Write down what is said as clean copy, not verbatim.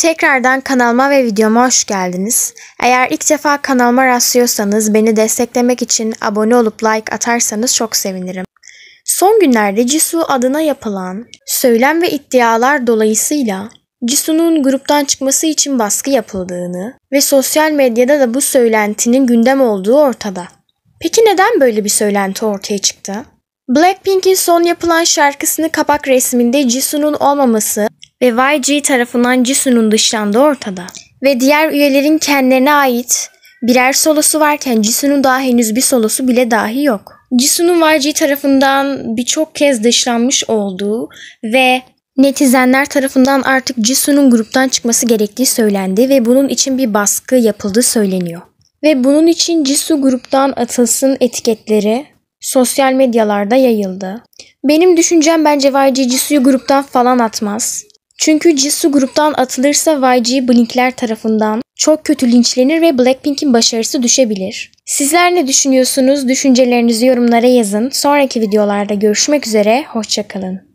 Tekrardan kanalıma ve videoma hoş geldiniz. Eğer ilk defa kanalıma rastlıyorsanız beni desteklemek için abone olup like atarsanız çok sevinirim. Son günlerde Jisoo adına yapılan söylem ve iddialar dolayısıyla Jisoo'nun gruptan çıkması için baskı yapıldığını ve sosyal medyada da bu söylentinin gündem olduğu ortada. Peki neden böyle bir söylenti ortaya çıktı? Blackpink'in son yapılan şarkısının kapak resminde Jisoo'nun olmaması ve YG tarafından Jisoo'nun dışlandığı ortada. Ve diğer üyelerin kendilerine ait birer solosu varken Jisoo'nun daha henüz bir solosu bile dahi yok. Jisoo'nun YG tarafından birçok kez dışlanmış olduğu ve netizenler tarafından artık Jisoo'nun gruptan çıkması gerektiği söylendi ve bunun için bir baskı yapıldığı söyleniyor. Ve bunun için Jisoo gruptan atılsın etiketleri sosyal medyalarda yayıldı. Benim düşüncem bence YG Jisoo'yu gruptan falan atmaz. Çünkü Jisoo gruptan atılırsa YG Blink'ler tarafından çok kötü linçlenir ve Blackpink'in başarısı düşebilir. Sizler ne düşünüyorsunuz? Düşüncelerinizi yorumlara yazın. Sonraki videolarda görüşmek üzere. Hoşça kalın.